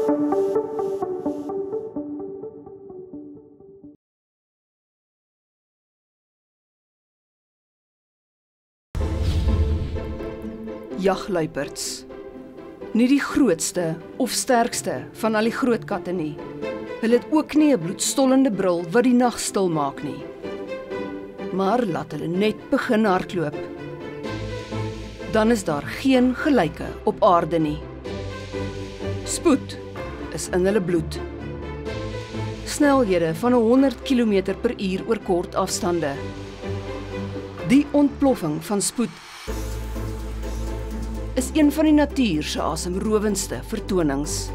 Jagluiperds. Nie die grootste of sterkste van al die groot katte nie. Hulle het ook nie 'n bloedstollende brul wat die nag stil maak nie. Maar laat hulle net begin hardloop. Dan is daar geen gelyke op aarde nie. Spoed is in hulle bloed. Snelhede van 100 km/h oor kort afstande. Die ontploffing van spoed is een van die natuur se asemrowendste vertonings.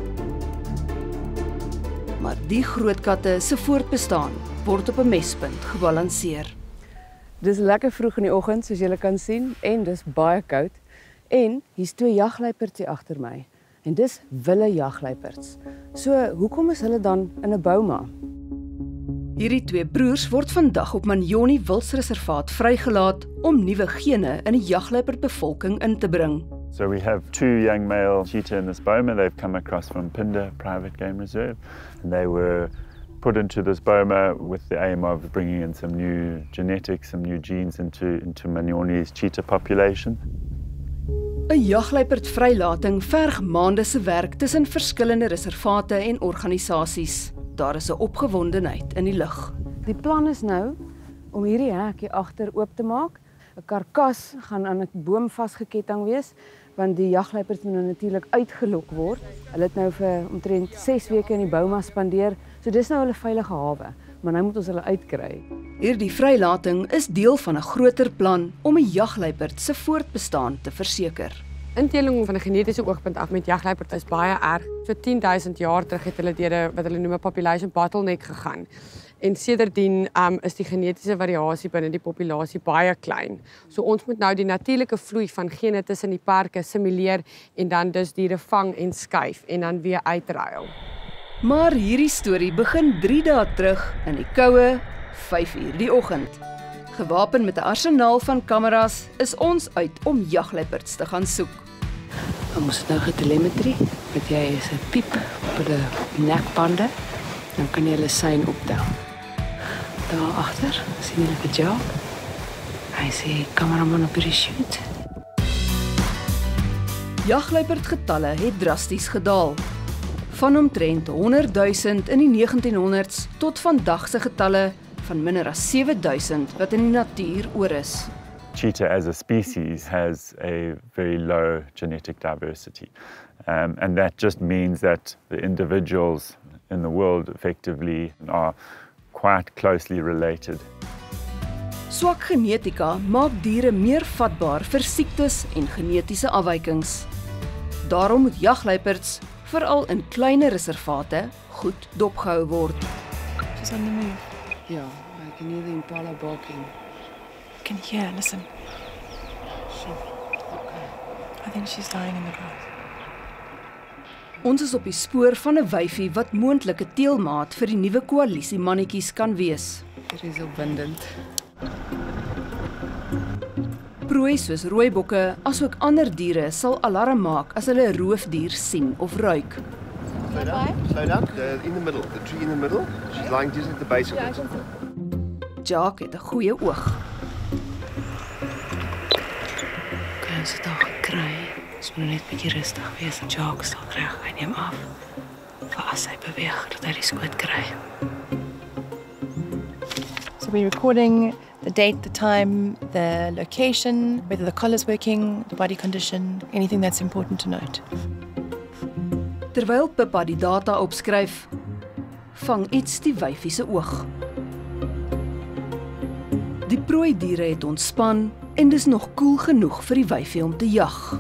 Maar die groot katte se voortbestaan word op 'n mespunt gebalanseer. Dis lekker vroeg in die oggend soos julle kan sien en dis baie koud. En hier's 2 jagluiperds hier agter my. En dis wilde jagluiperds. So, hoekom is hulle dan in 'n bouma? Hierdie 2 broers word vandag op Manyoni Wildsreservaat vrygelaat om nuwe gene in die jagluiperdbevolking in te bring. So we have 2 young male cheetah in this boma. They've come across from Phinda Private Game Reserve, and they were put into this boma with the aim of bringing in some new genetics, some new genes into Manyoni's cheetah population. 'n Jagluiperd-vrylating verg maande se werk tussen verskillende reservate en organisasies. Daar is 'n opgewondenheid in die lug. Die plan is nou om hierdie hek hier agter oop te maak. 'n Karkas gaan aan 'n boom vasgeketting wees, want die jagluiperds moet nou natuurlik uitgelok word. Hulle het nou vir omtrent 6 weke in die bouma spandeer, so dis nou hulle veilige hawe, maar nou moet ons hulle uitkry. Hierdie vrylating is deel van 'n groter plan om 'n jagluiperd se voortbestaan te verseker. Inteling van 'n genetiese oogpunt af met jagluiperd is baie erg. So 10.000 jaar terug het hulle deur wat hulle noem 'n population bottleneck gegaan. En sedertdien is die genetiese variasie binne die populasie baie klein. So ons moet nou die natuurlike vloei van gene tussen die parke simuleer en dan dus diere vang en skuif en dan weer uitruil. Maar hierdie storie begin 3 dae terug in die koue 5:00 die oggend. Gewapen met 'n arsenaal van kameras is ons uit om jagluiperds te gaan soek. Ons het nou getelemetrie, met jy is 'n piep op die nekbande, dan kan jy hulle sein optel. Daar agter sien jy die job. Hy sê kameraman op die shoot. Jagluiperdgetalle het drasties gedaal. Van omtrent 100.000 in die 1900s tot vandag se getalle van minder as 7.000 wat in die natuur oor is. Cheetah as a species has a very low genetic diversity. And that just means that the individuals in the world effectively are quite closely related. Swak genetika maak diere meer vatbaar vir siektes en genetiese afwykings. Daarom moet jagluiperds, veral in kleiner reservate, goed dopgehou word. She's on the move. Ja, I can hear the impala barking. I can hear, listen. I think she's lying in the grass. Ons is op die spoor van 'n wyfie wat moontlik 'n teelmaat vir die nuwe koalisie mannetjies kan wees. Dit is opwindend. Prooi soos rooibokke, asook ander diere sal alarm maak as hulle 'n roofdier sien of ruik. Slow down. In the middle, the tree in the middle. She's lying just at the base of it. Jack het 'n goeie oog. Kan ons dit al gekry? Ons moet net 'n bietjie rustig wees. Jock sal reg, hy neem af. Vir as hy beweeg, dat hy die skoot kry. So we're recording the date, the time, the location, whether the collar's working, the body condition, anything that's important to note. Terwyl Pippa die data opskryf, vang iets die wyfie se oog. Die prooidiere het ontspan en dis nog koel genoeg vir die wyfie om te jag.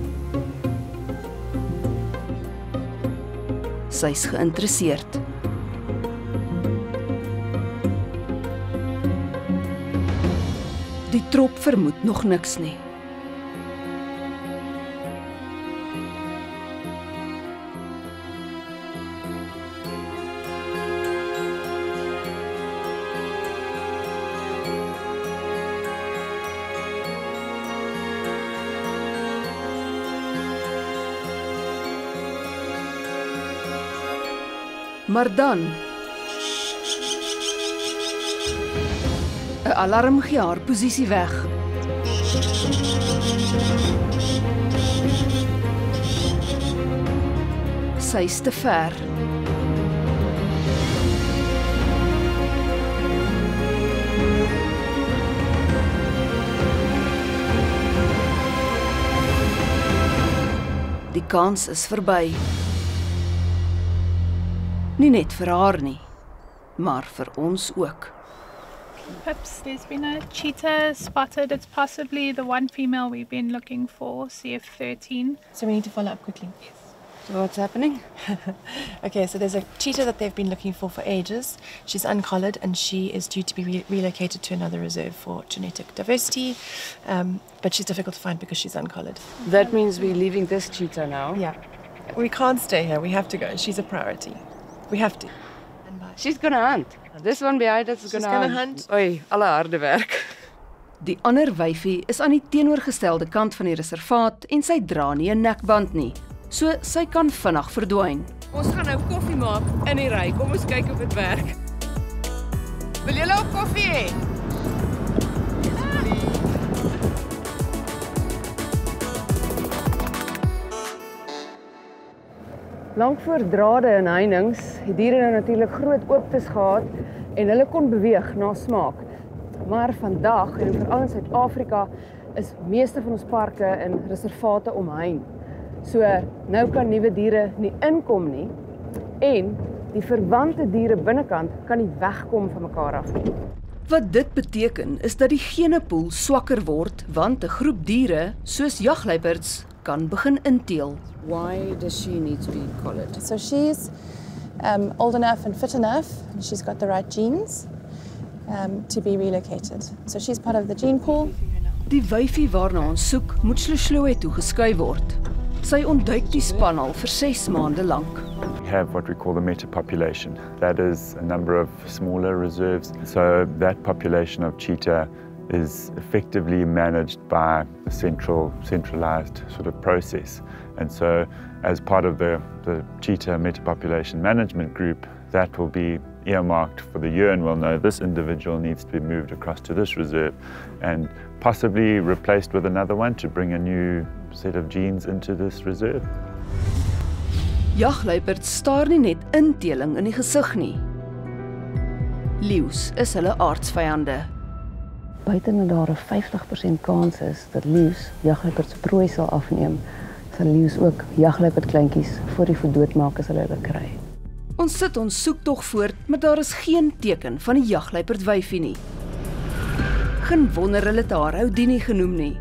Sy's geïnteresseerd. Die trop vermoed nog niks nie. Maar dan 'n alarm gee haar posisie weg. Sy is te ver. Die kans is verby. Nie net vir haar nie, maar vir ons ook. Perhaps there's been a cheetah spotted. It's possibly the one female we've been looking for, CF13. So we need to follow up quickly. So what's happening? Okay, so there's a cheetah that they've been looking for ages. She's uncollared and she is due to be relocated to another reserve for genetic diversity, but she's difficult to find because she's uncollared. That means we're leaving this cheetah now. Yeah, we can't stay here. We have to go. She's a priority. We have to. And bye. She's gonna hunt. This one behind us is gonna hunt. Oei, alle harde werk. Die ander wyfie is aan die teenoorgestelde kant van die reservaat en sy dra nie 'n nekband nie, so sy kan vinnig verdwyn. Ons gaan nou koffie maak in die ry. Kom ons kyk of dit werk. Wil julle ook koffie hê? Lank voor drade en heininge, die diere nou natuurlik groot ooptes gehad en hulle kon beweeg na smaak. Maar vandag en veral in Suid-Afrika is meeste van ons parke en reservate omhein. So nou kan nuwe diere nie inkom nie en die verwante diere binnekant kan nie wegkom van mekaar af nie. Wat dit beteken is dat die genepool swakker word want 'n groep diere soos jagluiperds kan begin inteel. Why does she need to be collared? So she's old enough and fit enough, and she's got the right genes to be relocated. So she's part of the gene pool. Die wyfie waarna ons soek, moet Shloshloe toe geskuif word. Sy ontduik die span al vir 6 maande lank. We have what we call the metapopulation. That is a number of smaller reserves. So that population of cheetah is effectively managed by a centralized sort of process. And so as part of the cheetah metapopulation management group, that will be earmarked for the year and we'll know this individual needs to be moved across to this reserve and possibly replaced with another one to bring a new set of genes into this reserve. Jagluiperds staar nie net inteling in die gesig nie. Leeu's is hulle aardsvyande. Buiten dat daar 'n 50% kans is dat leeu's jagluiperds se prooi sal afneem, sal leeu's ook jagluiperd kleintjies voor die verdoodmaak as hulle kry. Ons sit ons soektog voort, maar daar is geen teken van die jagluiperd wyfie nie. Geen wonder hulle het haar Houdini genoem nie.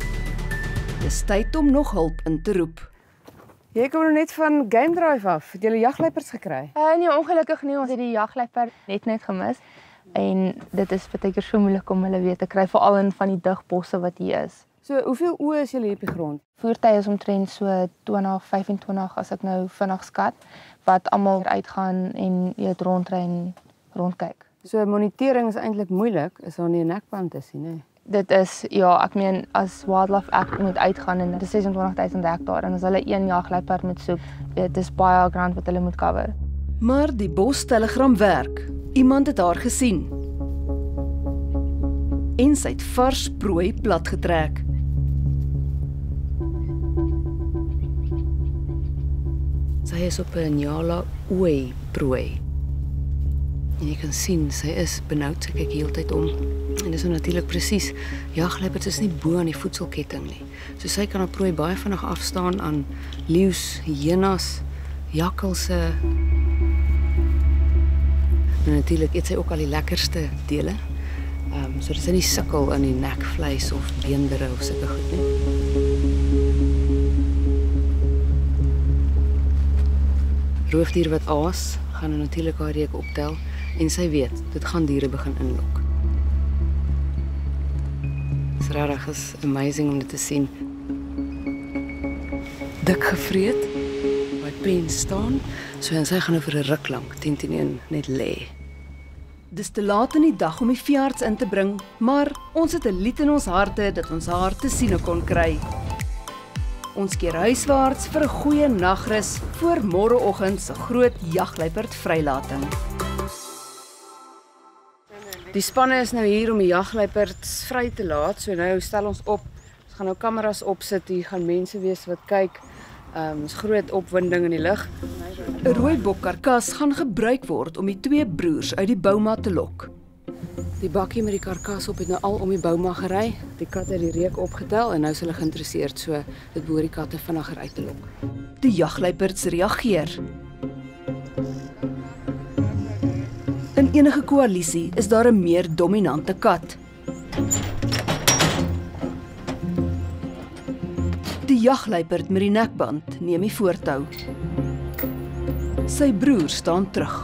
Dis tyd om nog hulp in te roep. Jy kom nou net van Game Drive af. Het jy jagluiperds gekry? Nee, ongelukkig nie. Ons het die jagluiperd net gemis. En dit is baie keer so moeilik om hulle weer te kry, veral in van die digbosse wat hier is. So, hoeveel oë is julle hier op die grond? Voertuie is omtrent so 20, 25 as ek nou vinnig skat, wat almal uitgaan en eet rondry en rondkyk. So, monitering is eintlik moeilik, as daar nie 'n nekband is nie, nee. Dit is, ja, ek meen, as Wildlife Act moet uitgaan en dit is 26,000 hektaar en as hulle een jagluiperd moet soek, dit is baie grond wat hulle moet cover. Maar die bostelegram werk. Iemand het haar gesien. En sy het vars prooi platgetrek. Sy is op 'n Nyala ooi prooi. En jy kan sien, sy is benoud, sy kyk heeltyd om. En dis natuurlik presies, jagluiperds is nie bo aan die voedselketting nie. So sy kan haar prooi baie vinnig afstaan aan leeu's, hyenas, jakkalse. En natuurlik eet sy ook al die lekkerste dele. Sodat sy nie sukkel aan die nekvleis of beendere of sulke goed nie. Roofdier wat aas, gaan natuurlik haar reuk optel en sy weet, dit gaan diere begin inlok. Dit is regtig is amazing om dit te sien. Dik gevreet, by pen staan, so en sy gaan nou vir 'n ruk lank 10-1 net lê. Dis te laat in die dag om die veearts in te bring, maar ons het 'n lied in ons harte dat ons haar te sien kon kry. Ons keer huiswaarts vir 'n goeie nagrus voor môreoggend se groot jagluiperd vrylating. Die spanne is nou hier om die jagluiperds vry te laat, so nou stel ons op. Ons gaan nou kameras opsit, hier gaan mense wees wat kyk. Is groot opwinding in die lug. 'n Rooibok karkas gaan gebruik word om die twee broers uit die bouma te lok. Die bakkie met die karkas op het nou al om die bouma gery. Die katte het die reuk opgetel en nou is hulle geïnteresseerd, so dit behoort die katte vinniger uit te lok. Die jagluiperds reageer. In enige koalisie is daar 'n meer dominante kat. Die jagluiperd met die nekband neem die voortou. Sy broer staan terug.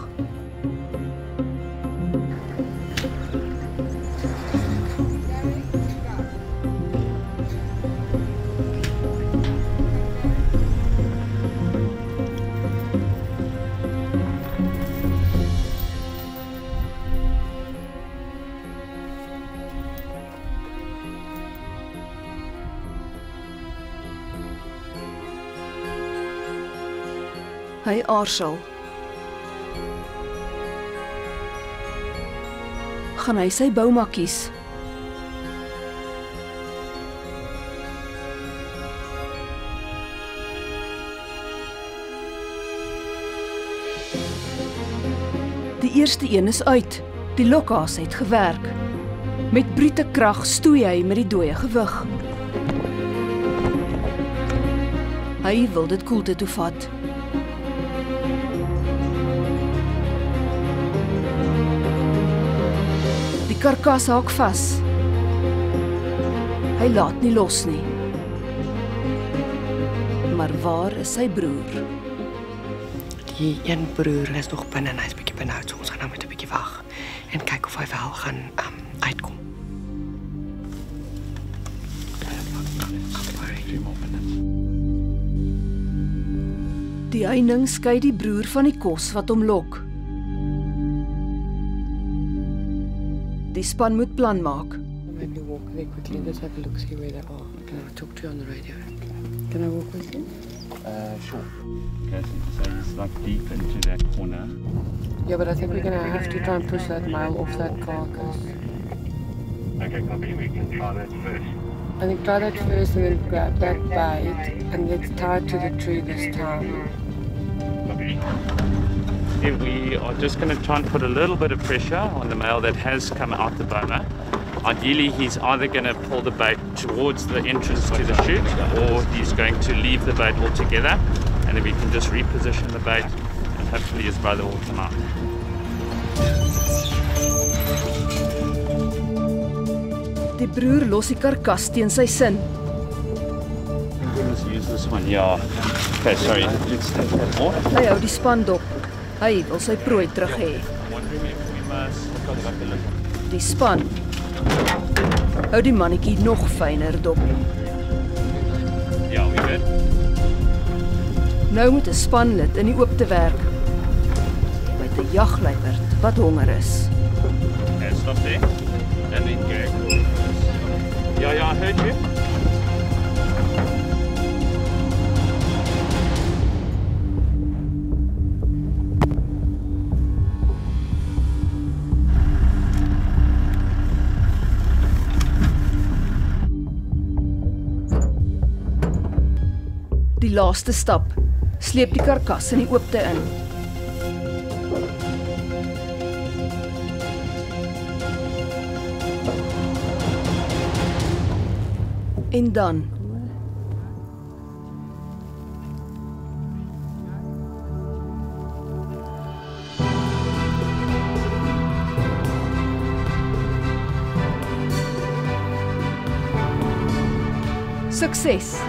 Hy aarsel. Gaan hy sy bouma kies? Die eerste een is uit. Die lokhaas het gewerk. Met brute krag stoei hy met die dooie gewig. Hy wil dit koelte toe vat. Die karkas haak vas. Hy laat nie los nie. Maar waar is sy broer? Die een broer is nog binne en hy's bietjie benoud, so ons gaan nou met 'n bietjie wag en kyk of hy wel gaan uitkom. Die heining skei die broer van die kos wat hom lok. Die span moet plan maak. Maybe walk there quickly. Let's have a look, see where they are. Can I talk to you on the radio? Can I walk with you? Sure. Okay, so he's like deep into that corner. Yeah, but I think we're going to have to try and push that male off that carcass. Okay, copy. We can try that first. I think try that first and then grab that bait and let's tie it to the tree this time. Okay. If we are just going to try and put a little bit of pressure on the male that has come out the boma. Ideally, he's either going to pull the bait towards the entrance to the chute, or he's going to leave the bait altogether, and then we can just reposition the bait, and hopefully his brother will come out. Die broer los die karkas teen sy sin. Let's use this one, yeah. Okay, sorry, let's take that off. Hy hou die span dop. Hy wil sy prooi terug hê. Die span hou die mannetjie nog fyner dop. Ja, we good. Nou moet 'n spanlid in die oop te werk. Met 'n jagluiperd wat honger is. Okay, stop there. And then go. Yeah, I heard you. Die laaste stap, sleep die karkas in die oopte in. En dan sukses.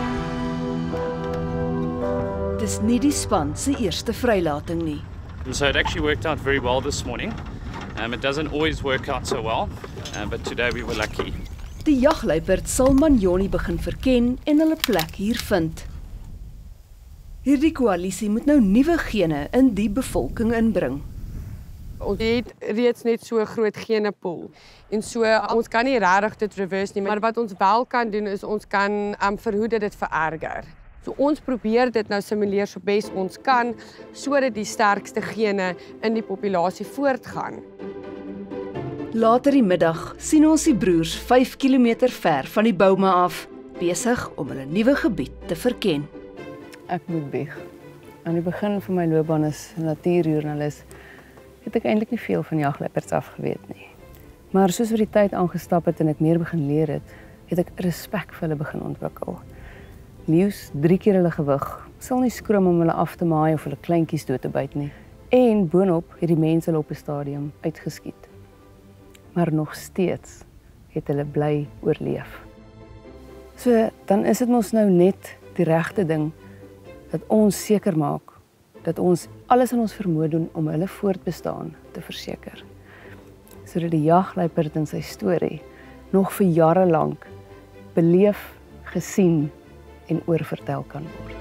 Dis nie die span se eerste vrylating nie. And so it actually worked out very well this morning. It doesn't always work out so well, but today we were lucky. Die jagluiperd sal Manjoni begin verken en hulle plek hier vind. Hierdie koalisie moet nou nuwe gene in die bevolking inbring. Ons het reeds net so groot genepool. En so ons kan nie regtig dit reverse nie, maar wat ons wel kan doen is ons kan verhoed dat dit vererger. So ons probeer dit nou simuleer so bes ons kan, sodat die sterkste gene in die populasie voortgaan. Later die middag sien ons die broers 5 km ver van die bouma af, besig om hulle nuwe gebied te verken. Ek moet bieg. Aan die begin van my loopbaan as natuurjoernalis het ek eintlik nie veel van jagluiperds af geweet nie. Maar soos wat die tyd aangestap het en ek meer begin leer het, het ek respek vir hulle begin ontwikkel. Leeu's 3 keer hulle gewig, sal nie skroom om hulle af te maai of hulle kleintjies dood te byt nie. En boonop het die mense hulle op 'n stadium uitgeskiet. Maar nog steeds het hulle bly oorleef. So, dan is dit mos nou net die regte ding dat ons seker maak dat ons alles in ons vermoë doen om hulle voortbestaan te verseker. Sodat die jagluiperd in sy storie nog vir jare lank beleef, gesien en oorvertel kan word.